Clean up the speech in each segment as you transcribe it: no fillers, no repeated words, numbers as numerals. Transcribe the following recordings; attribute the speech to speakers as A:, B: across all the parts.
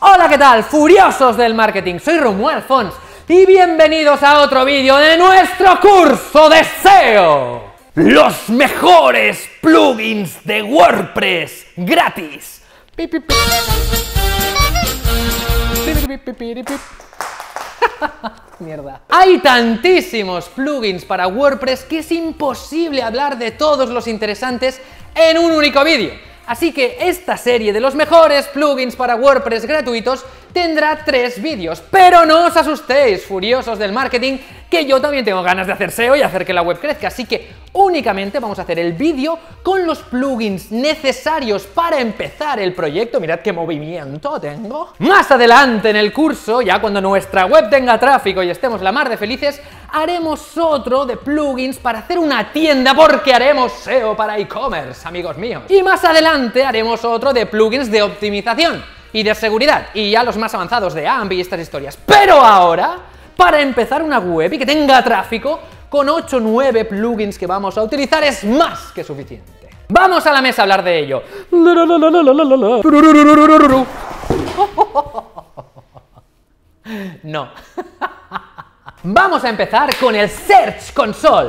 A: Hola, ¿qué tal? Furiosos del marketing, soy Romuald Fons y bienvenidos a otro vídeo de nuestro curso de SEO. Los mejores plugins de WordPress gratis. Mierda. Hay tantísimos plugins para WordPress que es imposible hablar de todos los interesantes en un único vídeo. Así que esta serie de los mejores plugins para WordPress gratuitos tendrá 3 vídeos. Pero no os asustéis, furiosos del marketing, que yo también tengo ganas de hacer SEO y hacer que la web crezca. Así que únicamente vamos a hacer el vídeo con los plugins necesarios para empezar el proyecto. Mirad qué movimiento tengo. Más adelante en el curso, ya cuando nuestra web tenga tráfico y estemos la mar de felices, haremos otro de plugins para hacer una tienda, porque haremos SEO para e-commerce, amigos míos. Y más adelante haremos otro de plugins de optimización y de seguridad, y ya los más avanzados de AMP y estas historias. Pero ahora, para empezar una web y que tenga tráfico, con 8 o 9 plugins que vamos a utilizar es más que suficiente. Vamos a la mesa a hablar de ello. No. Vamos a empezar con el Search Console.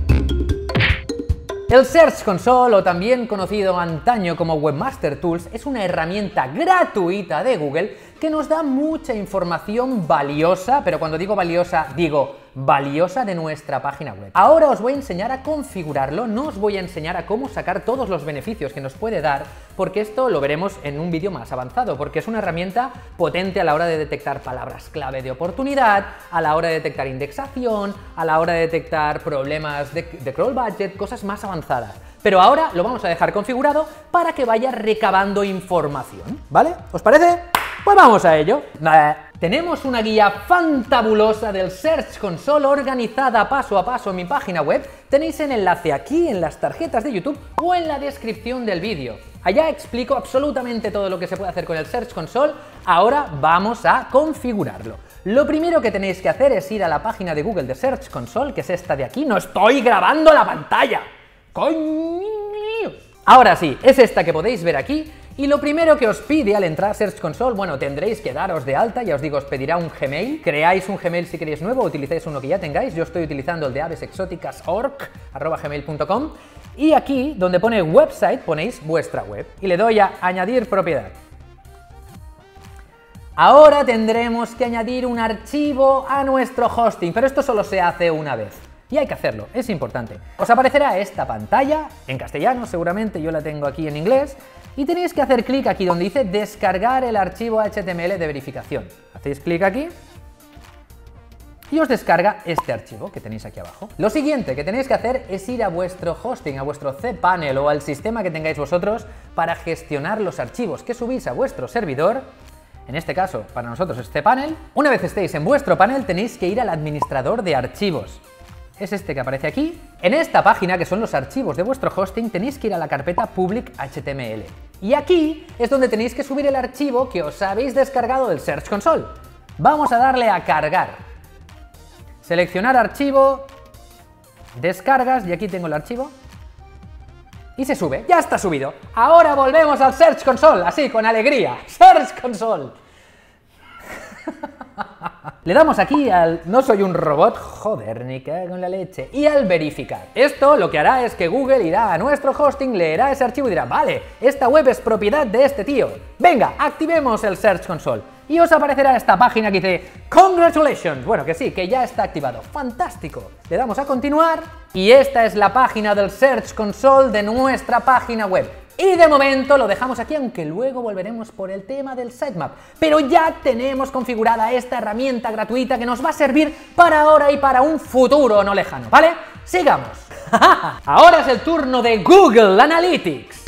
A: El Search Console, o también conocido antaño como Webmaster Tools, es una herramienta gratuita de Google que nos da mucha información valiosa, pero cuando digo valiosa, digo valiosa de nuestra página web. Ahora os voy a enseñar a configurarlo, no os voy a enseñar a cómo sacar todos los beneficios que nos puede dar, porque esto lo veremos en un vídeo más avanzado, porque es una herramienta potente a la hora de detectar palabras clave de oportunidad, a la hora de detectar indexación, a la hora de detectar problemas de crawl budget, cosas más avanzadas. Pero ahora lo vamos a dejar configurado para que vaya recabando información, ¿vale? ¿Os parece? Pues vamos a ello. Tenemos una guía fantabulosa del Search Console organizada paso a paso en mi página web. Tenéis el enlace aquí en las tarjetas de YouTube o en la descripción del vídeo. Allá explico absolutamente todo lo que se puede hacer con el Search Console. Ahora vamos a configurarlo. Lo primero que tenéis que hacer es ir a la página de Google de Search Console, que es esta de aquí. ¡No estoy grabando la pantalla! ¡Coño! Ahora sí, es esta que podéis ver aquí. Y lo primero que os pide al entrar a Search Console, bueno, tendréis que daros de alta, ya os digo, os pedirá un Gmail. Creáis un Gmail si queréis nuevo, utilizáis uno que ya tengáis. Yo estoy utilizando el de avesexoticas.org@gmail.com. Y aquí, donde pone website, ponéis vuestra web. Y le doy a añadir propiedad. Ahora tendremos que añadir un archivo a nuestro hosting, pero esto solo se hace una vez. Y hay que hacerlo, es importante. Os aparecerá esta pantalla, en castellano seguramente, yo la tengo aquí en inglés, y tenéis que hacer clic aquí donde dice descargar el archivo HTML de verificación. Hacéis clic aquí y os descarga este archivo que tenéis aquí abajo. Lo siguiente que tenéis que hacer es ir a vuestro hosting, a vuestro cPanel o al sistema que tengáis vosotros para gestionar los archivos que subís a vuestro servidor. En este caso, para nosotros es cPanel. Una vez estéis en vuestro panel, tenéis que ir al administrador de archivos. Es este que aparece aquí. En esta página, que son los archivos de vuestro hosting, tenéis que ir a la carpeta Public HTML. Y aquí es donde tenéis que subir el archivo que os habéis descargado del Search Console. Vamos a darle a cargar. Seleccionar archivo, descargas, y aquí tengo el archivo. Y se sube, ya está subido. Ahora volvemos al Search Console, así, con alegría. Search Console. Le damos aquí al no soy un robot, joder, ni cago en la leche, y al verificar. Esto lo que hará es que Google irá a nuestro hosting, leerá ese archivo y dirá, vale, esta web es propiedad de este tío. Venga, activemos el Search Console. Y os aparecerá esta página que dice Congratulations. Bueno, que sí, que ya está activado. ¡Fantástico! Le damos a continuar y esta es la página del Search Console de nuestra página web. Y de momento lo dejamos aquí, aunque luego volveremos por el tema del sitemap. Pero ya tenemos configurada esta herramienta gratuita que nos va a servir para ahora y para un futuro no lejano, ¿vale? ¡Sigamos! Ahora es el turno de Google Analytics.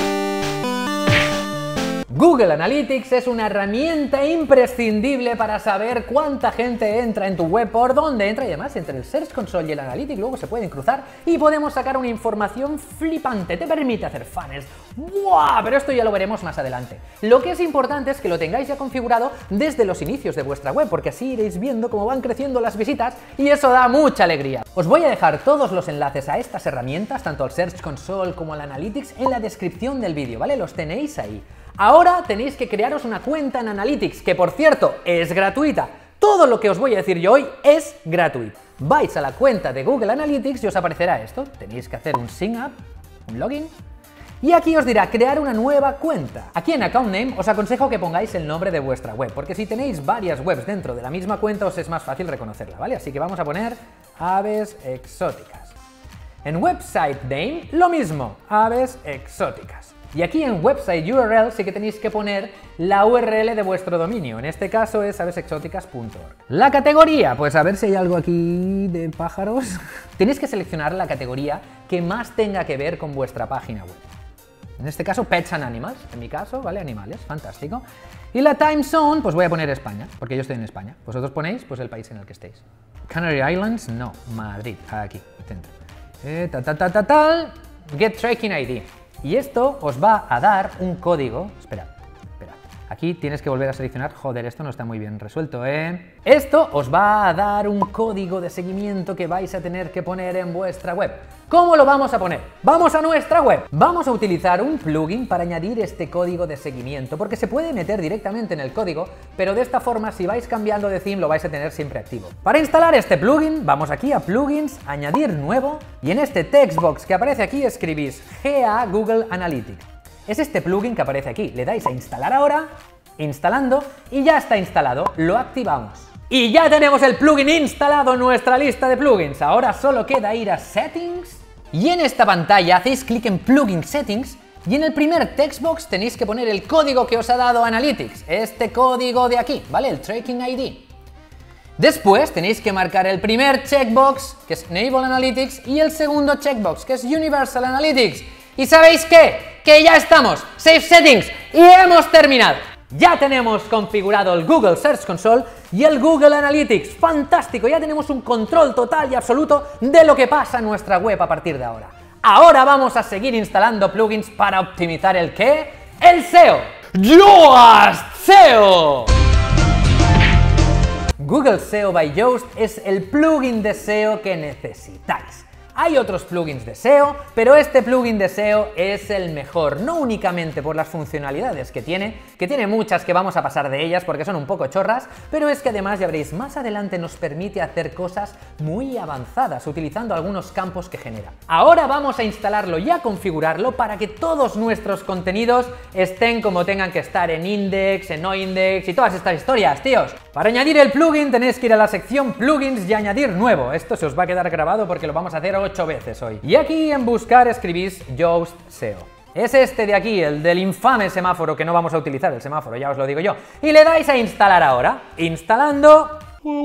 A: Google Analytics es una herramienta imprescindible para saber cuánta gente entra en tu web, por dónde entra, y además entre el Search Console y el Analytics luego se pueden cruzar y podemos sacar una información flipante. Te permite hacer funnels. ¡Buah! Pero esto ya lo veremos más adelante. Lo que es importante es que lo tengáis ya configurado desde los inicios de vuestra web, porque así iréis viendo cómo van creciendo las visitas y eso da mucha alegría. Os voy a dejar todos los enlaces a estas herramientas, tanto al Search Console como al Analytics, en la descripción del vídeo, ¿vale? Los tenéis ahí. Ahora tenéis que crearos una cuenta en Analytics, que por cierto es gratuita. Todo lo que os voy a decir yo hoy es gratuito. Vais a la cuenta de Google Analytics y os aparecerá esto. Tenéis que hacer un sign up, un login. Y aquí os dirá crear una nueva cuenta. Aquí en Account Name os aconsejo que pongáis el nombre de vuestra web, porque si tenéis varias webs dentro de la misma cuenta os es más fácil reconocerla, ¿vale? Así que vamos a poner Aves Exóticas. En Website Name lo mismo, Aves Exóticas. Y aquí en Website URL sí que tenéis que poner la URL de vuestro dominio, en este caso es avesexóticas.org. La categoría, pues a ver si hay algo aquí de pájaros. Tenéis que seleccionar la categoría que más tenga que ver con vuestra página web. En este caso, Pets and Animals, en mi caso, ¿vale? Animales, fantástico. Y la time zone, pues voy a poner España, porque yo estoy en España. Vosotros ponéis, pues, el país en el que estéis. Canary Islands, no, Madrid, aquí, centro. Get Tracking ID. Y esto os va a dar un código. Espera. Aquí tienes que volver a seleccionar. Joder, esto no está muy bien resuelto, ¿eh? Esto os va a dar un código de seguimiento que vais a tener que poner en vuestra web. ¿Cómo lo vamos a poner? Vamos a nuestra web. Vamos a utilizar un plugin para añadir este código de seguimiento, porque se puede meter directamente en el código, pero de esta forma, si vais cambiando de theme, lo vais a tener siempre activo. Para instalar este plugin, vamos aquí a Plugins, Añadir Nuevo, y en este text box que aparece aquí escribís GA Google Analytics. Es este plugin que aparece aquí. Le dais a instalar ahora, instalando, y ya está instalado. Lo activamos. Y ya tenemos el plugin instalado en nuestra lista de plugins. Ahora solo queda ir a Settings, y en esta pantalla hacéis clic en Plugin Settings, y en el primer text box tenéis que poner el código que os ha dado Analytics. Este código de aquí, ¿vale? El Tracking ID. Después tenéis que marcar el primer checkbox, que es Enable Analytics, y el segundo checkbox, que es Universal Analytics. ¿Y sabéis qué? Que ya estamos, Save Settings, y hemos terminado. Ya tenemos configurado el Google Search Console y el Google Analytics. ¡Fantástico! Ya tenemos un control total y absoluto de lo que pasa en nuestra web a partir de ahora. Ahora vamos a seguir instalando plugins para optimizar ¿el qué? ¡El SEO! ¡Yoast SEO! Google SEO by Yoast es el plugin de SEO que necesitáis. Hay otros plugins de SEO, pero este plugin de SEO es el mejor, no únicamente por las funcionalidades que tiene muchas que vamos a pasar de ellas porque son un poco chorras, pero es que además, ya veréis, más adelante nos permite hacer cosas muy avanzadas utilizando algunos campos que genera. Ahora vamos a instalarlo y a configurarlo para que todos nuestros contenidos estén como tengan que estar en index, en no index y todas estas historias, tíos. Para añadir el plugin tenéis que ir a la sección Plugins y añadir nuevo. Esto se os va a quedar grabado porque lo vamos a hacer 8 veces hoy. Y aquí en buscar escribís Yoast SEO. Es este de aquí, el del infame semáforo que no vamos a utilizar, el semáforo, ya os lo digo yo. Y le dais a instalar ahora. Instalando.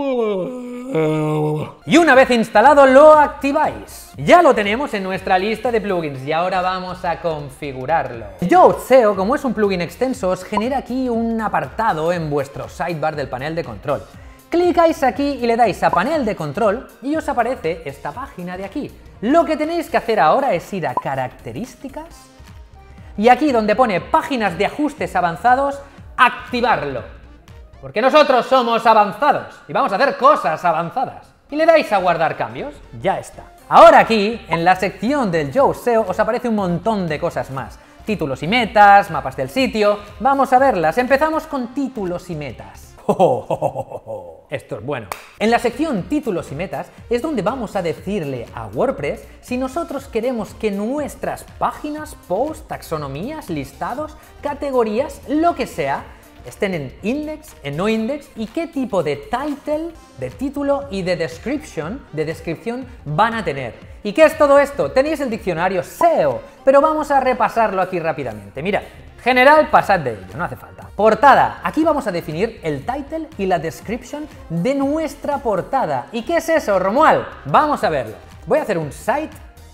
A: Y una vez instalado lo activáis. Ya lo tenemos en nuestra lista de plugins y ahora vamos a configurarlo. Yoast SEO, como es un plugin extenso, os genera aquí un apartado en vuestro sidebar del panel de control. Clicáis aquí y le dais a panel de control y os aparece esta página de aquí. Lo que tenéis que hacer ahora es ir a características y aquí donde pone páginas de ajustes avanzados, activarlo. Porque nosotros somos avanzados y vamos a hacer cosas avanzadas. Y le dais a guardar cambios, ya está. Ahora aquí, en la sección del Yoast SEO, os aparece un montón de cosas más. Títulos y metas, mapas del sitio, vamos a verlas. Empezamos con títulos y metas. Esto es bueno. En la sección títulos y metas es donde vamos a decirle a WordPress si nosotros queremos que nuestras páginas, posts, taxonomías, listados, categorías, lo que sea, estén en index, en no index y qué tipo de title, de título y de descripción van a tener. ¿Y qué es todo esto? Tenéis el diccionario SEO, pero vamos a repasarlo aquí rápidamente. Mirad, general, pasad de ello, no hace falta. Portada, aquí vamos a definir el title y la description de nuestra portada. ¿Y qué es eso, Romuald? Vamos a verlo. Voy a hacer un site,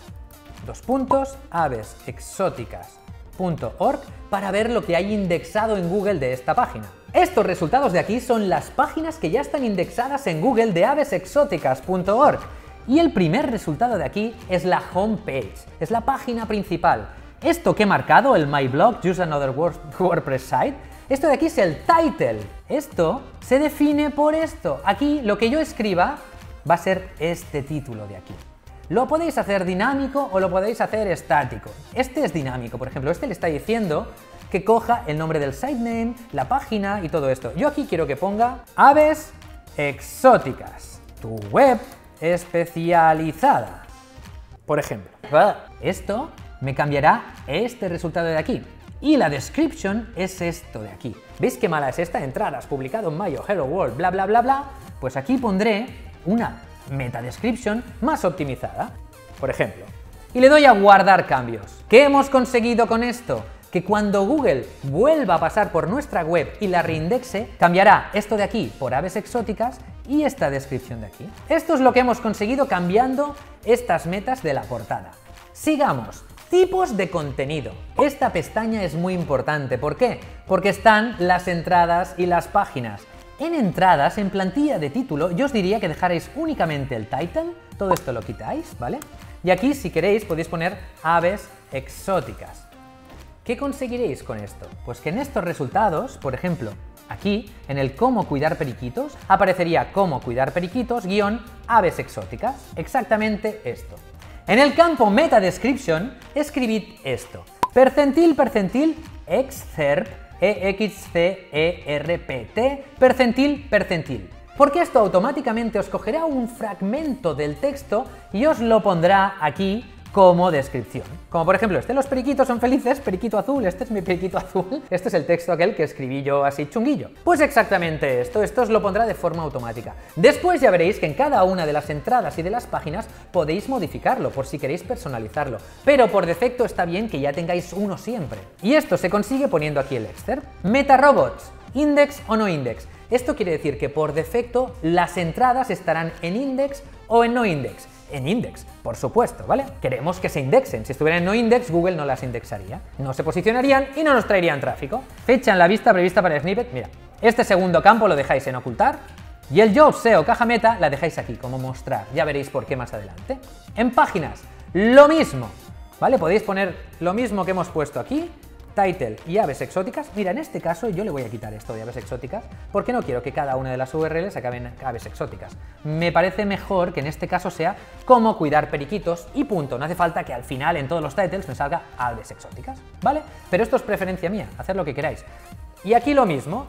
A: avesexóticas.org, para ver lo que hay indexado en Google de esta página. Estos resultados de aquí son las páginas que ya están indexadas en Google de avesexóticas.org. Y el primer resultado de aquí es la homepage, es la página principal. Esto que he marcado, el My Blog, Use Another WordPress Site, esto de aquí es el title. Esto se define por esto. Aquí lo que yo escriba va a ser este título de aquí. Lo podéis hacer dinámico o lo podéis hacer estático. Este es dinámico, por ejemplo, este le está diciendo que coja el nombre del sitename, la página y todo esto. Yo aquí quiero que ponga aves exóticas, tu web especializada, por ejemplo. Esto me cambiará este resultado de aquí. Y la description es esto de aquí. ¿Veis qué mala es esta? Entradas, publicado en mayo, hello world, bla bla bla bla. Pues aquí pondré una meta description más optimizada, por ejemplo. Y le doy a guardar cambios. ¿Qué hemos conseguido con esto? Que cuando Google vuelva a pasar por nuestra web y la reindexe, cambiará esto de aquí por aves exóticas y esta descripción de aquí. Esto es lo que hemos conseguido cambiando estas metas de la portada. Sigamos. Tipos de contenido. Esta pestaña es muy importante. ¿Por qué? Porque están las entradas y las páginas. En entradas, en plantilla de título, yo os diría que dejaréis únicamente el title, todo esto lo quitáis, ¿vale? Y aquí, si queréis, podéis poner aves exóticas. ¿Qué conseguiréis con esto? Pues que en estos resultados, por ejemplo, aquí, en el cómo cuidar periquitos, aparecería cómo cuidar periquitos guión aves exóticas. Exactamente esto. En el campo Meta Description, escribid esto. Percentil, excerpt, EXCERPT, percentil. Porque esto automáticamente os cogerá un fragmento del texto y os lo pondrá aquí como descripción. Como por ejemplo, los periquitos son felices, periquito azul, este es mi periquito azul, este es el texto aquel que escribí yo así chunguillo. Pues exactamente esto os lo pondrá de forma automática. Después ya veréis que en cada una de las entradas y de las páginas podéis modificarlo por si queréis personalizarlo, pero por defecto está bien que ya tengáis uno siempre. Y esto se consigue poniendo aquí el excerpt. MetaRobots, index o no index. Esto quiere decir que por defecto las entradas estarán en index o en no index. En index, por supuesto, ¿vale? Queremos que se indexen. Si estuvieran en no index, Google no las indexaría. No se posicionarían y no nos traerían tráfico. Fecha en la vista prevista para el snippet. Mira, este segundo campo lo dejáis en ocultar. Y el job SEO caja meta la dejáis aquí, como mostrar. Ya veréis por qué más adelante. En páginas, lo mismo, ¿vale? Podéis poner lo mismo que hemos puesto aquí. Title y aves exóticas. Mira, en este caso yo le voy a quitar esto de aves exóticas porque no quiero que cada una de las URLs acaben en aves exóticas. Me parece mejor que en este caso sea cómo cuidar periquitos y punto. No hace falta que al final en todos los titles me salga aves exóticas, ¿vale? Pero esto es preferencia mía, haced lo que queráis. Y aquí lo mismo.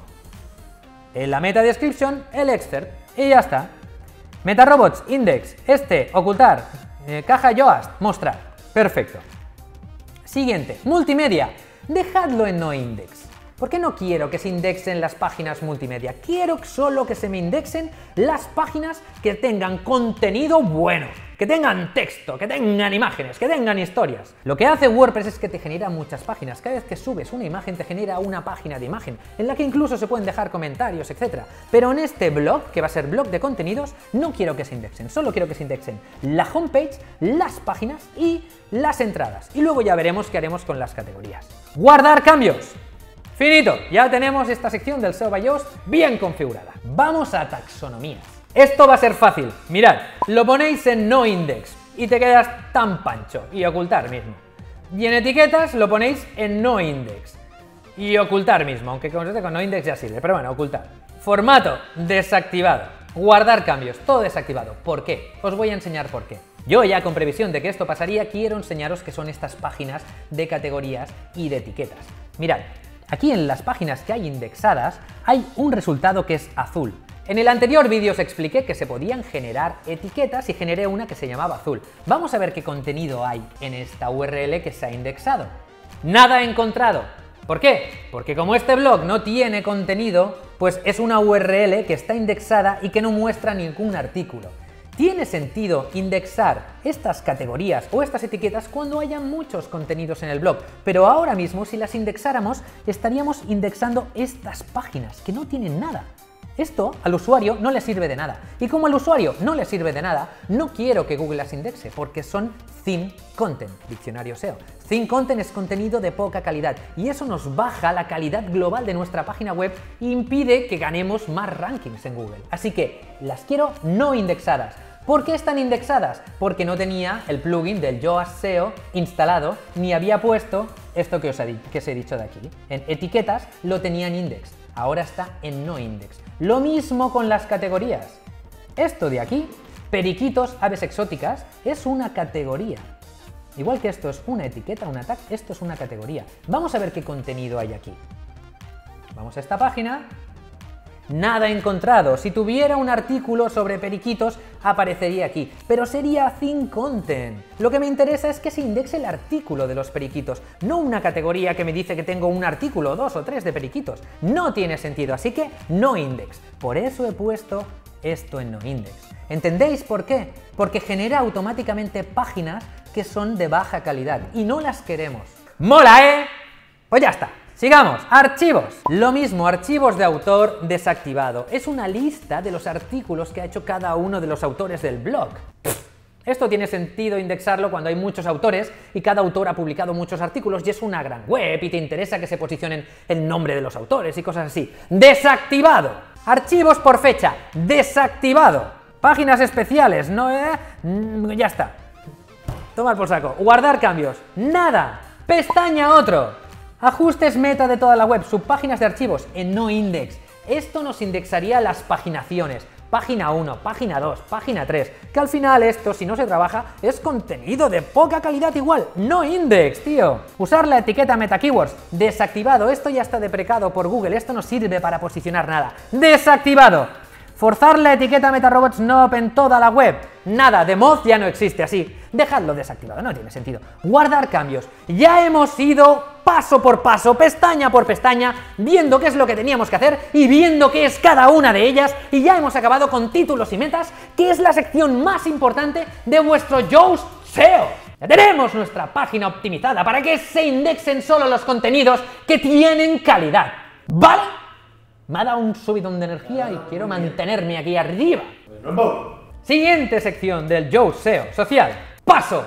A: En la meta description, el excerpt y ya está. MetaRobots, index, ocultar, caja Yoast, mostrar. Perfecto. Siguiente, multimedia. Dejadlo en no index. ¿Por qué no quiero que se indexen las páginas multimedia? Quiero solo que se me indexen las páginas que tengan contenido bueno, que tengan texto, que tengan imágenes, que tengan historias. Lo que hace WordPress es que te genera muchas páginas. Cada vez que subes una imagen te genera una página de imagen, en la que incluso se pueden dejar comentarios, etc. Pero en este blog, que va a ser blog de contenidos, no quiero que se indexen. Solo quiero que se indexen la homepage, las páginas y las entradas. Y luego ya veremos qué haremos con las categorías. Guardar cambios. Finito, ya tenemos esta sección del SEO by Yoast bien configurada. Vamos a taxonomías. Esto va a ser fácil. Mirad, lo ponéis en no index y te quedas tan pancho y ocultar mismo. Y en etiquetas lo ponéis en no index y ocultar mismo, aunque con no index ya sirve, pero bueno, ocultar. Formato desactivado. Guardar cambios, todo desactivado. ¿Por qué? Os voy a enseñar por qué. Yo ya con previsión de que esto pasaría, quiero enseñaros qué son estas páginas de categorías y de etiquetas. Mirad, aquí en las páginas que hay indexadas hay un resultado que es azul. En el anterior vídeo os expliqué que se podían generar etiquetas y generé una que se llamaba azul. Vamos a ver qué contenido hay en esta URL que se ha indexado. Nada encontrado. ¿Por qué? Porque como este blog no tiene contenido, pues es una URL que está indexada y que no muestra ningún artículo. Tiene sentido indexar estas categorías o estas etiquetas cuando haya muchos contenidos en el blog, pero ahora mismo si las indexáramos estaríamos indexando estas páginas que no tienen nada. Esto al usuario no le sirve de nada. Y como al usuario no le sirve de nada, no quiero que Google las indexe porque son thin content, diccionario SEO. Thin content es contenido de poca calidad y eso nos baja la calidad global de nuestra página web e impide que ganemos más rankings en Google. Así que las quiero no indexadas. ¿Por qué están indexadas? Porque no tenía el plugin del Yoast SEO instalado ni había puesto esto que os he dicho de aquí. En etiquetas lo tenía en index, ahora está en no index. Lo mismo con las categorías. Esto de aquí, periquitos, aves exóticas, es una categoría. Igual que esto es una etiqueta, una tag, esto es una categoría. Vamos a ver qué contenido hay aquí. Vamos a esta página. Nada encontrado. Si tuviera un artículo sobre periquitos, aparecería aquí, pero sería thin content. Lo que me interesa es que se indexe el artículo de los periquitos, no una categoría que me dice que tengo un artículo, 2 o 3 de periquitos. No tiene sentido, así que no index. Por eso he puesto esto en no index. ¿Entendéis por qué? Porque genera automáticamente páginas que son de baja calidad y no las queremos. ¡Mola, eh! Pues ya está. Sigamos, archivos. Lo mismo, archivos de autor desactivado. Es una lista de los artículos que ha hecho cada uno de los autores del blog. Esto tiene sentido indexarlo cuando hay muchos autores y cada autor ha publicado muchos artículos y es una gran web y te interesa que se posicionen el nombre de los autores y cosas así. Desactivado. Archivos por fecha. Desactivado. Páginas especiales. No, ya está. Tomar por saco. Guardar cambios. Nada. Pestaña otro. Ajustes meta de toda la web, subpáginas de archivos en no index. Esto nos indexaría las paginaciones. Página 1, página 2, página 3. Que al final esto, si no se trabaja, es contenido de poca calidad igual. No index, tío. Usar la etiqueta meta keywords. Desactivado. Esto ya está deprecado por Google. Esto no sirve para posicionar nada. Desactivado. Forzar la etiqueta MetaRobots no en toda la web. Nada, de mod ya no existe así. Dejadlo desactivado, no tiene sentido. Guardar cambios. Ya hemos ido paso por paso, pestaña por pestaña, viendo qué es lo que teníamos que hacer y viendo qué es cada una de ellas. Y ya hemos acabado con títulos y metas, que es la sección más importante de vuestro Yoast SEO. Ya tenemos nuestra página optimizada para que se indexen solo los contenidos que tienen calidad. ¿Vale? Me ha dado un subidón de energía y quiero mantenerme aquí arriba. Siguiente sección del Yoast SEO social. ¡Paso!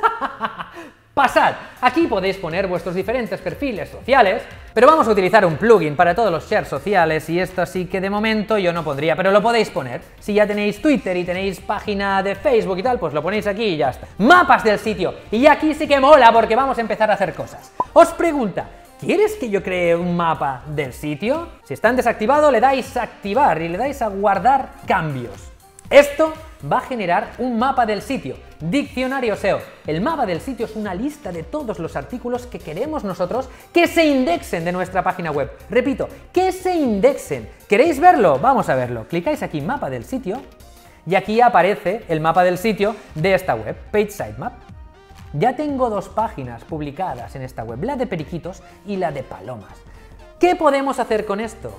A: Pasad. Aquí podéis poner vuestros diferentes perfiles sociales, pero vamos a utilizar un plugin para todos los shares sociales y esto sí que de momento yo no pondría, pero lo podéis poner. Si ya tenéis Twitter y tenéis página de Facebook y tal, pues lo ponéis aquí y ya está. Mapas del sitio. Y aquí sí que mola porque vamos a empezar a hacer cosas. Os pregunta, ¿quieres que yo cree un mapa del sitio? Si está en desactivado, le dais a activar y le dais a guardar cambios. Esto va a generar un mapa del sitio. Diccionario SEO. El mapa del sitio es una lista de todos los artículos que queremos nosotros que se indexen de nuestra página web. Repito, que se indexen. ¿Queréis verlo? Vamos a verlo. Clicáis aquí, mapa del sitio, y aquí aparece el mapa del sitio de esta web, Page Sitemap. Ya tengo dos páginas publicadas en esta web, la de periquitos y la de palomas. ¿Qué podemos hacer con esto?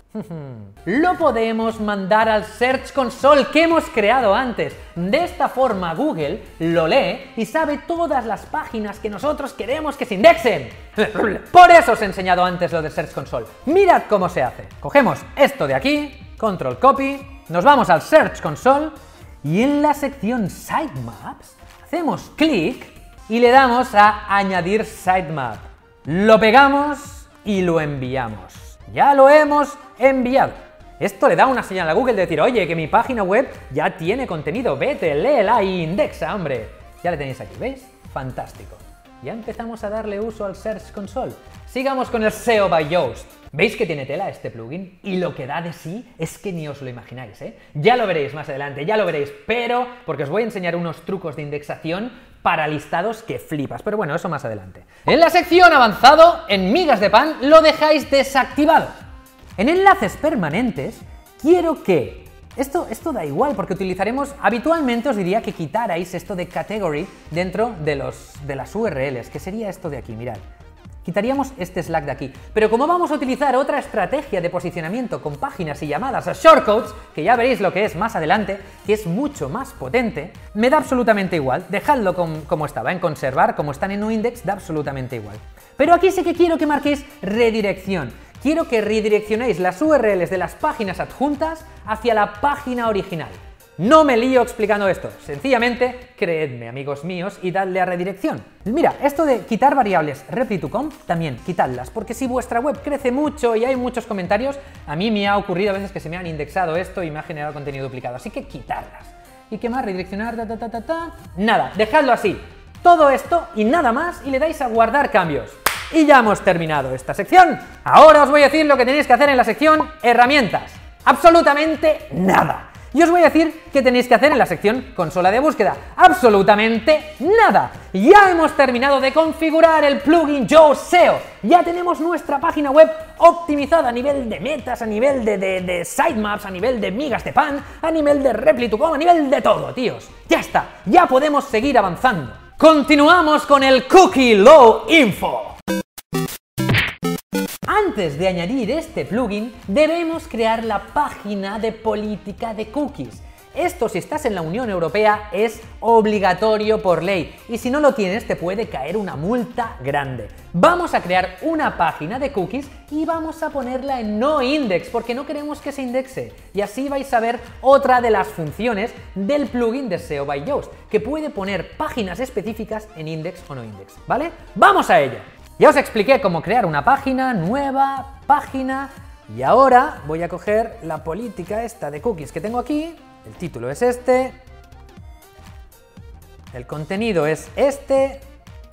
A: Lo podemos mandar al Search Console que hemos creado antes. De esta forma Google lo lee y sabe todas las páginas que nosotros queremos que se indexen. Por eso os he enseñado antes lo de Search Console. Mirad cómo se hace. Cogemos esto de aquí, Control Copy, nos vamos al Search Console y en la sección Sitemaps hacemos clic y le damos a añadir sitemap. Lo pegamos y lo enviamos. Ya lo hemos enviado. Esto le da una señal a Google de decir, oye, que mi página web ya tiene contenido, vete, léela y indexa, hombre. Ya le tenéis aquí, ¿veis? Fantástico. Ya empezamos a darle uso al Search Console. Sigamos con el SEO by Yoast. ¿Veis que tiene tela este plugin? Y lo que da de sí es que ni os lo imagináis, ¿eh? Ya lo veréis más adelante, ya lo veréis, pero porque os voy a enseñar unos trucos de indexación para listados que flipas, pero bueno, eso más adelante. En la sección avanzado, en migas de pan, lo dejáis desactivado. En enlaces permanentes, quiero que... Esto da igual, porque utilizaremos... Habitualmente os diría que quitarais esto de category dentro de las URLs, que sería esto de aquí, mirad. Quitaríamos este slack de aquí. Pero como vamos a utilizar otra estrategia de posicionamiento con páginas y llamadas a shortcodes, que ya veréis lo que es más adelante, que es mucho más potente, me da absolutamente igual. Dejadlo como estaba, en conservar, como están en noindex, da absolutamente igual. Pero aquí sí que quiero que marquéis redirección. Quiero que redireccionéis las URLs de las páginas adjuntas hacia la página original. No me lío explicando esto, sencillamente creedme, amigos míos, y dadle a redirección. Mira, esto de quitar variables repli2conf, también quitadlas, porque si vuestra web crece mucho y hay muchos comentarios, a mí me ha ocurrido a veces que se me han indexado esto y me ha generado contenido duplicado, así que quitarlas. ¿Y qué más? Redireccionar, Nada, dejadlo así. Todo esto y nada más y le dais a guardar cambios. Y ya hemos terminado esta sección. Ahora os voy a decir lo que tenéis que hacer en la sección herramientas. Absolutamente nada. Y os voy a decir qué tenéis que hacer en la sección consola de búsqueda. ¡Absolutamente nada! Ya hemos terminado de configurar el plugin Yoast SEO. Ya tenemos nuestra página web optimizada a nivel de metas, a nivel de sitemaps, a nivel de migas de pan, a nivel de Reply2Com, a nivel de todo, tíos. Ya está, ya podemos seguir avanzando. Continuamos con el Cookie Law Info. Antes de añadir este plugin, debemos crear la página de política de cookies. Esto, si estás en la Unión Europea, es obligatorio por ley y si no lo tienes te puede caer una multa grande. Vamos a crear una página de cookies y vamos a ponerla en noindex porque no queremos que se indexe. Y así vais a ver otra de las funciones del plugin de SEO by Yoast, que puede poner páginas específicas en index o noindex, ¿vale? ¡Vamos a ello! Ya os expliqué cómo crear una página, nueva página, y ahora voy a coger la política esta de cookies que tengo aquí. El título es este, el contenido es este.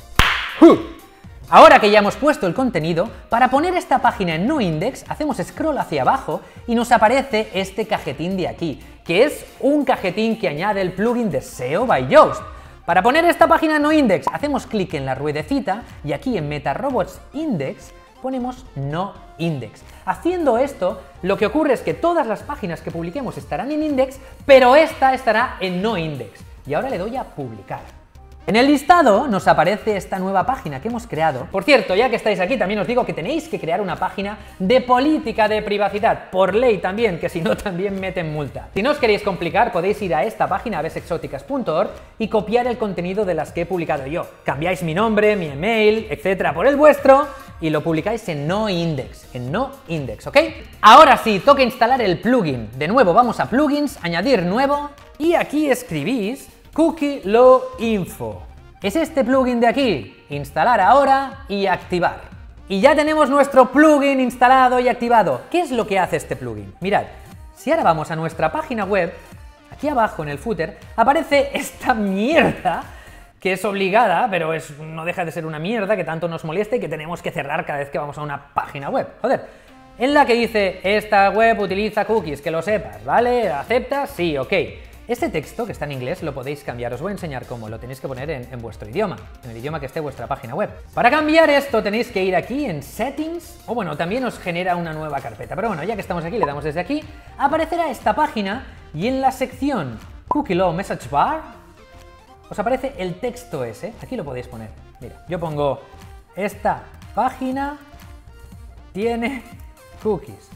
A: Ahora que ya hemos puesto el contenido, para poner esta página en noindex, hacemos scroll hacia abajo y nos aparece este cajetín de aquí, que es un cajetín que añade el plugin de SEO by Yoast. Para poner esta página en noindex, hacemos clic en la ruedecita y aquí en MetaRobots Index ponemos noindex. Haciendo esto, lo que ocurre es que todas las páginas que publiquemos estarán en index, pero esta estará en noindex. Y ahora le doy a publicar. En el listado nos aparece esta nueva página que hemos creado. Por cierto, ya que estáis aquí, también os digo que tenéis que crear una página de política de privacidad, por ley también, que si no también meten multa. Si no os queréis complicar, podéis ir a esta página, avesexóticas.org, y copiar el contenido de las que he publicado yo. Cambiáis mi nombre, mi email, etcétera, por el vuestro, y lo publicáis en noindex, ¿ok? Ahora sí, toca instalar el plugin. De nuevo, vamos a plugins, añadir nuevo, y aquí escribís Cookie Law Info. Es este plugin de aquí. Instalar ahora y activar. Y ya tenemos nuestro plugin instalado y activado. ¿Qué es lo que hace este plugin? Mirad, si ahora vamos a nuestra página web, aquí abajo en el footer aparece esta mierda que es obligada, pero no deja de ser una mierda que tanto nos molesta y que tenemos que cerrar cada vez que vamos a una página web. Joder, en la que dice, esta web utiliza cookies, que lo sepas, ¿vale? ¿Aceptas? Sí, ok. Este texto, que está en inglés, lo podéis cambiar. Os voy a enseñar cómo. Lo tenéis que poner en vuestro idioma, en el idioma que esté vuestra página web. Para cambiar esto tenéis que ir aquí en Settings, o bueno, también os genera una nueva carpeta. Pero bueno, ya que estamos aquí, le damos desde aquí, aparecerá esta página y en la sección Cookie Law Message Bar os aparece el texto ese. Aquí lo podéis poner. Mira, yo pongo, esta página tiene cookies.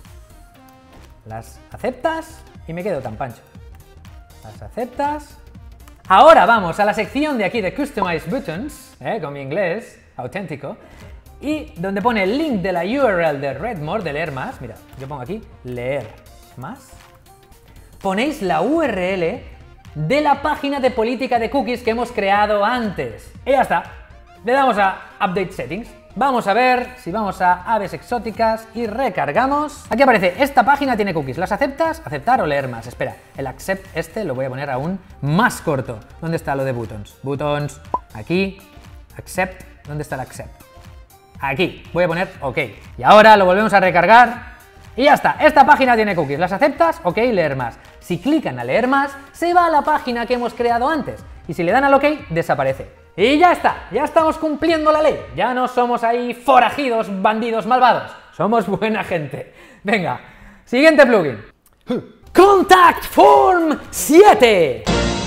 A: ¿Las aceptas? Y me quedo tan pancho. Las aceptas. Ahora vamos a la sección de aquí de Customize Buttons, con mi inglés auténtico, y donde pone el link de la URL de Read More, de leer más. Mira, yo pongo aquí leer más. Ponéis la URL de la página de política de cookies que hemos creado antes. Y ya está. Le damos a Update Settings. Vamos a ver si vamos a Aves Exóticas y recargamos. Aquí aparece, esta página tiene cookies. ¿Las aceptas? Aceptar o leer más. Espera, el accept este lo voy a poner aún más corto. ¿Dónde está lo de buttons? Buttons, aquí, accept. ¿Dónde está el accept? Aquí, voy a poner OK. Y ahora lo volvemos a recargar. Y ya está, esta página tiene cookies. ¿Las aceptas? OK, leer más. Si clican a leer más, se va a la página que hemos creado antes. Y si le dan al OK, desaparece. Y ya está, ya estamos cumpliendo la ley. Ya no somos ahí forajidos, bandidos malvados. Somos buena gente. Venga, siguiente plugin. Contact Form 7.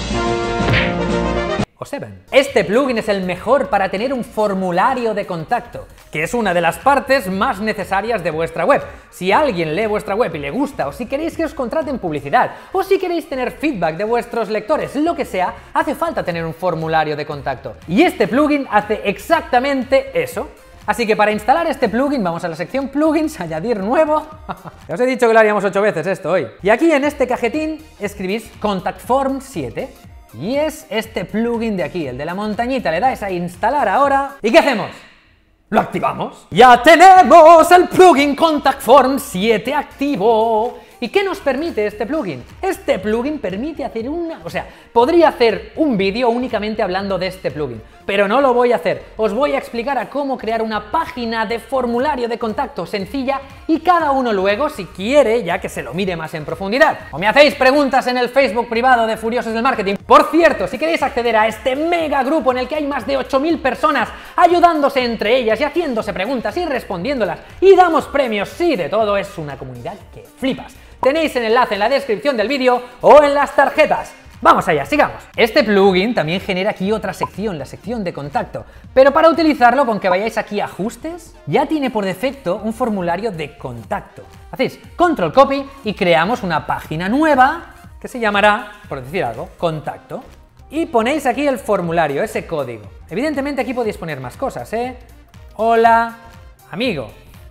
A: O 7. Este plugin es el mejor para tener un formulario de contacto, que es una de las partes más necesarias de vuestra web. Si alguien lee vuestra web y le gusta, o si queréis que os contraten publicidad, o si queréis tener feedback de vuestros lectores, lo que sea, hace falta tener un formulario de contacto. Y este plugin hace exactamente eso. Así que para instalar este plugin vamos a la sección plugins, añadir nuevo. Ya os he dicho que lo haríamos 8 veces esto hoy. Y aquí en este cajetín escribís Contact Form 7. Y es este plugin de aquí, el de la montañita. Le dais a instalar ahora. ¿Y qué hacemos? ¿Lo activamos? ¡Ya tenemos el plugin Contact Form 7 activo! ¿Y qué nos permite este plugin? Este plugin permite hacer podría hacer un vídeo únicamente hablando de este plugin, pero no lo voy a hacer. Os voy a explicar a cómo crear una página de formulario de contacto sencilla y cada uno luego, si quiere, ya que se lo mire más en profundidad. O me hacéis preguntas en el Facebook privado de Furiosos del Marketing. Por cierto, si queréis acceder a este mega grupo en el que hay más de 8000 personas ayudándose entre ellas y haciéndose preguntas y respondiéndolas, y damos premios, sí, de todo, es una comunidad que flipas. Tenéis el enlace en la descripción del vídeo o en las tarjetas. Vamos allá, sigamos. Este plugin también genera aquí otra sección, la sección de contacto. Pero para utilizarlo, con que vayáis aquí a ajustes, ya tiene por defecto un formulario de contacto. Hacéis control copy y creamos una página nueva que se llamará, por decir algo, contacto. Y ponéis aquí el formulario, ese código. Evidentemente aquí podéis poner más cosas, ¿eh? Hola, amigo.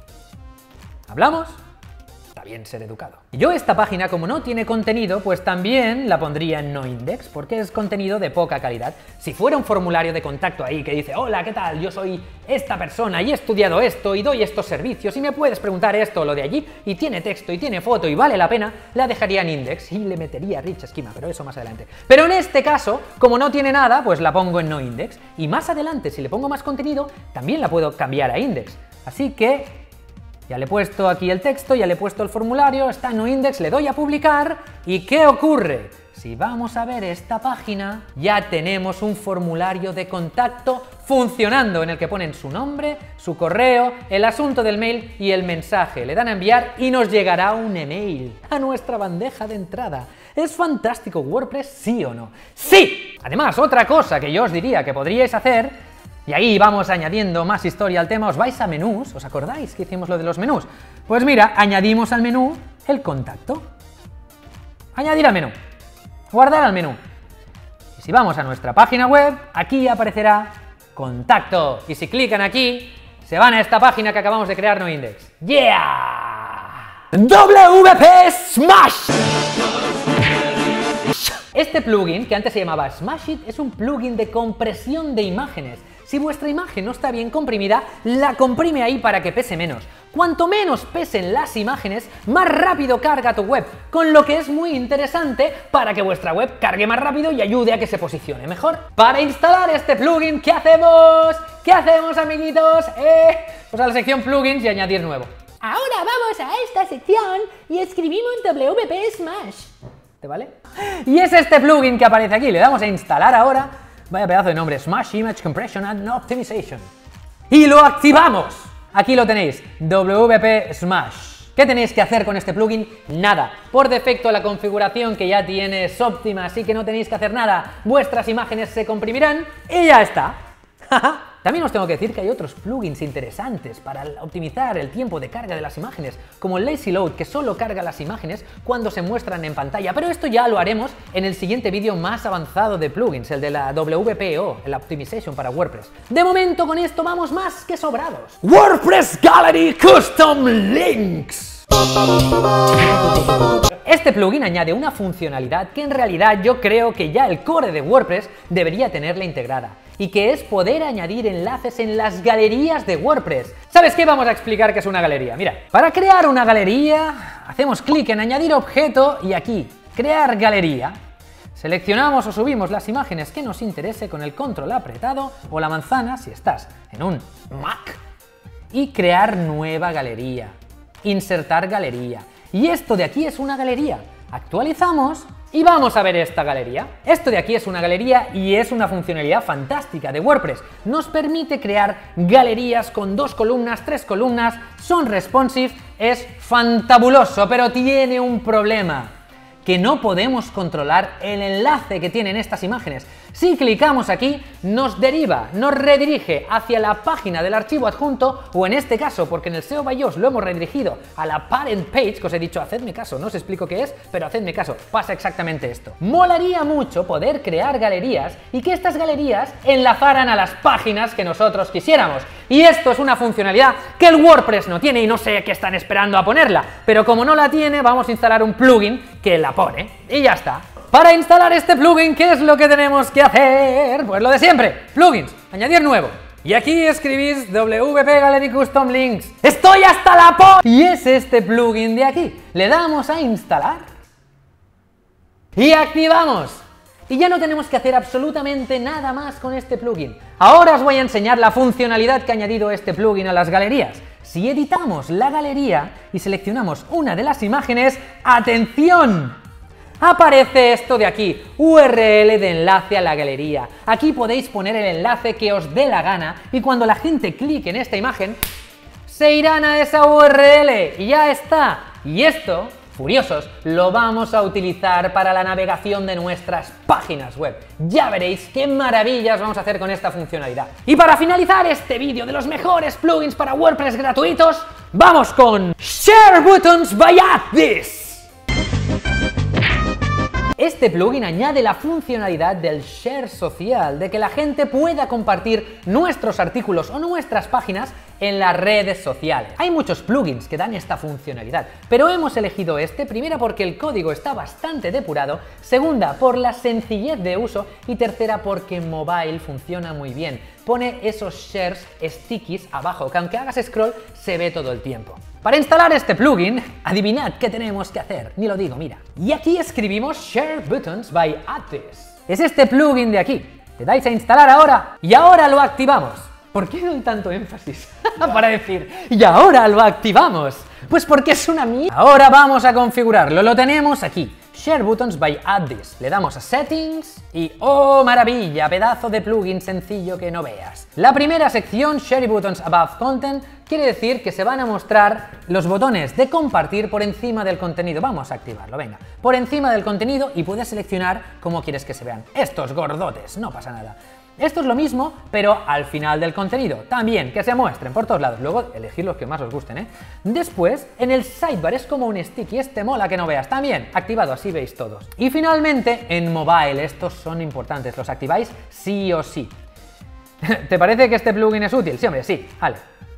A: ¿Hablamos? Bien ser educado. Y yo esta página, como no tiene contenido, pues también la pondría en noindex, porque es contenido de poca calidad. Si fuera un formulario de contacto ahí que dice, hola, ¿qué tal? Yo soy esta persona y he estudiado esto y doy estos servicios y me puedes preguntar esto o lo de allí, y tiene texto y tiene foto y vale la pena, la dejaría en index y le metería rich schema, pero eso más adelante. Pero en este caso, como no tiene nada, pues la pongo en noindex, y más adelante, si le pongo más contenido, también la puedo cambiar a index. Así que ya le he puesto aquí el texto, ya le he puesto el formulario, está en noindex, le doy a publicar, ¿y qué ocurre? Si vamos a ver esta página, ya tenemos un formulario de contacto funcionando en el que ponen su nombre, su correo, el asunto del mail y el mensaje. Le dan a enviar y nos llegará un email a nuestra bandeja de entrada. ¿Es fantástico WordPress, sí o no? ¡Sí! Además, otra cosa que yo os diría que podríais hacer, y ahí vamos añadiendo más historia al tema, os vais a menús, ¿os acordáis que hicimos lo de los menús? Pues mira, añadimos al menú el contacto. Añadir al menú. Guardar al menú. Y si vamos a nuestra página web, aquí aparecerá contacto. Y si clican aquí, se van a esta página que acabamos de crear, noindex. ¡Yeah! WP Smash. Este plugin, que antes se llamaba Smashit, es un plugin de compresión de imágenes. Si vuestra imagen no está bien comprimida, la comprime ahí para que pese menos. Cuanto menos pesen las imágenes, más rápido carga tu web, con lo que es muy interesante para que vuestra web cargue más rápido y ayude a que se posicione mejor. Para instalar este plugin, ¿qué hacemos? ¿Qué hacemos, amiguitos? Pues a la sección plugins y añadir nuevo.
B: Ahora vamos a esta sección y escribimos WP Smash.
A: ¿Te vale? Y es este plugin que aparece aquí, le damos a instalar ahora. Vaya pedazo de nombre, Smash Image Compression and Optimization. Y lo activamos. Aquí lo tenéis, WP Smash. ¿Qué tenéis que hacer con este plugin? Nada. Por defecto la configuración que ya tiene es óptima, así que no tenéis que hacer nada. Vuestras imágenes se comprimirán y ya está. También os tengo que decir que hay otros plugins interesantes para optimizar el tiempo de carga de las imágenes, como el Lazy Load, que solo carga las imágenes cuando se muestran en pantalla, pero esto ya lo haremos en el siguiente vídeo más avanzado de plugins, el de la WPO, el Optimization para WordPress. De momento con esto vamos más que sobrados. WordPress Gallery Custom Links. Este plugin añade una funcionalidad que en realidad yo creo que ya el core de WordPress debería tenerla integrada, y que es poder añadir enlaces en las galerías de WordPress. ¿Sabes qué? Vamos a explicar qué es una galería. Mira, para crear una galería, hacemos clic en añadir objeto y aquí, crear galería. Seleccionamos o subimos las imágenes que nos interese con el control apretado o la manzana si estás en un Mac. Y crear nueva galería. Insertar galería. Y esto de aquí es una galería. Actualizamos y vamos a ver esta galería. Esto de aquí es una galería y es una funcionalidad fantástica de WordPress. Nos permite crear galerías con 2 columnas, 3 columnas, son responsive, es fantabuloso, pero tiene un problema, que no podemos controlar el enlace que tienen estas imágenes. Si clicamos aquí, nos deriva, nos redirige hacia la página del archivo adjunto, o en este caso, porque en el SEO by Yoast lo hemos redirigido a la parent page, que os he dicho, hacedme caso, no os explico qué es, pero hacedme caso, pasa exactamente esto. Molaría mucho poder crear galerías y que estas galerías enlazaran a las páginas que nosotros quisiéramos. Y esto es una funcionalidad que el WordPress no tiene y no sé qué están esperando a ponerla, pero como no la tiene, vamos a instalar un plugin que la pone y ya está. Para instalar este plugin, ¿qué es lo que tenemos que hacer? Pues lo de siempre, plugins, añadir nuevo. Y aquí escribís WP Gallery Custom Links. ¡Estoy hasta la po! Y es este plugin de aquí. Le damos a instalar. Y activamos. Y ya no tenemos que hacer absolutamente nada más con este plugin. Ahora os voy a enseñar la funcionalidad que ha añadido este plugin a las galerías. Si editamos la galería y seleccionamos una de las imágenes, ¡atención! Aparece esto de aquí, URL de enlace a la galería. Aquí podéis poner el enlace que os dé la gana y cuando la gente clique en esta imagen, se irán a esa URL y ya está. Y esto, furiosos, lo vamos a utilizar para la navegación de nuestras páginas web. Ya veréis qué maravillas vamos a hacer con esta funcionalidad. Y para finalizar este vídeo de los mejores plugins para WordPress gratuitos, vamos con Share Buttons by AddThis. Este plugin añade la funcionalidad del share social, de que la gente pueda compartir nuestros artículos o nuestras páginas en las redes sociales. Hay muchos plugins que dan esta funcionalidad, pero hemos elegido este, primera porque el código está bastante depurado, segunda por la sencillez de uso y tercera porque en mobile funciona muy bien. Pone esos shares stickies abajo, que aunque hagas scroll se ve todo el tiempo. Para instalar este plugin, adivinad qué tenemos que hacer, ni lo digo, mira. Y aquí escribimos Share Buttons by AddThis. Es este plugin de aquí. Le dais a instalar ahora y ahora lo activamos. ¿Por qué doy tanto énfasis para decir y ahora lo activamos? Pues porque es una mierda. Ahora vamos a configurarlo, lo tenemos aquí. Share Buttons by AddThis. Le damos a Settings y ¡oh, maravilla! Pedazo de plugin sencillo que no veas. La primera sección, Share Buttons Above Content, quiere decir que se van a mostrar los botones de compartir por encima del contenido. Vamos a activarlo, venga. Por encima del contenido y puedes seleccionar cómo quieres que se vean. Estos gordotes, no pasa nada. Esto es lo mismo, pero al final del contenido. También, que se muestren por todos lados. Luego, elegir los que más os gusten, ¿eh? Después, en el sidebar es como un sticky. Este mola que no veas. También, activado, así veis todos. Y finalmente, en mobile, estos son importantes. Los activáis sí o sí. ¿Te parece que este plugin es útil? Sí, hombre, sí. Vale.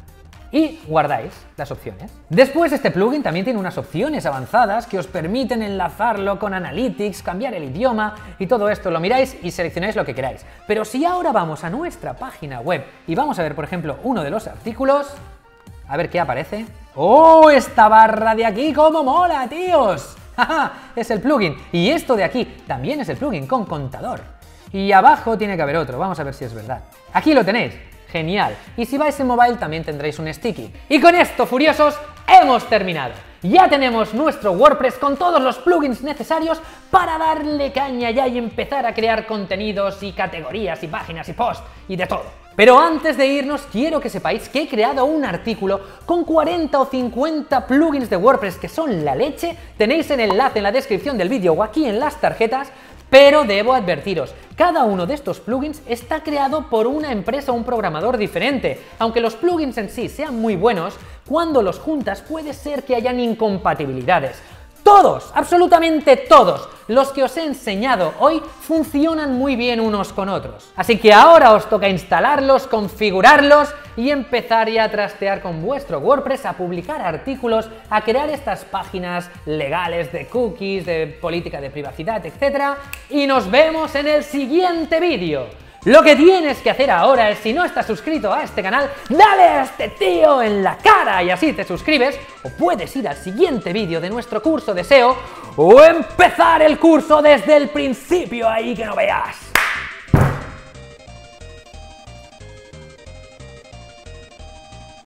A: Y guardáis las opciones. Después este plugin también tiene unas opciones avanzadas que os permiten enlazarlo con Analytics, cambiar el idioma y todo esto lo miráis y seleccionáis lo que queráis. Pero si ahora vamos a nuestra página web y vamos a ver, por ejemplo, uno de los artículos, a ver qué aparece. ¡Oh, esta barra de aquí cómo mola, tíos! ¡Ja! Es el plugin. Y esto de aquí también es el plugin con contador. Y abajo tiene que haber otro, vamos a ver si es verdad. Aquí lo tenéis. Genial. Y si vais en mobile también tendréis un sticky. Y con esto, furiosos, hemos terminado. Ya tenemos nuestro WordPress con todos los plugins necesarios para darle caña ya y empezar a crear contenidos y categorías y páginas y posts y de todo. Pero antes de irnos quiero que sepáis que he creado un artículo con 40 o 50 plugins de WordPress que son la leche. Tenéis el enlace en la descripción del vídeo o aquí en las tarjetas. Pero debo advertiros, cada uno de estos plugins está creado por una empresa o un programador diferente. Aunque los plugins en sí sean muy buenos, cuando los juntas puede ser que hayan incompatibilidades. Todos, absolutamente todos, los que os he enseñado hoy funcionan muy bien unos con otros. Así que ahora os toca instalarlos, configurarlos y empezar ya a trastear con vuestro WordPress, a publicar artículos, a crear estas páginas legales de cookies, de política de privacidad, etc. Y nos vemos en el siguiente vídeo. Lo que tienes que hacer ahora es, si no estás suscrito a este canal, dale a este tío en la cara y así te suscribes, o puedes ir al siguiente vídeo de nuestro curso de SEO o empezar el curso desde el principio ahí que no veas.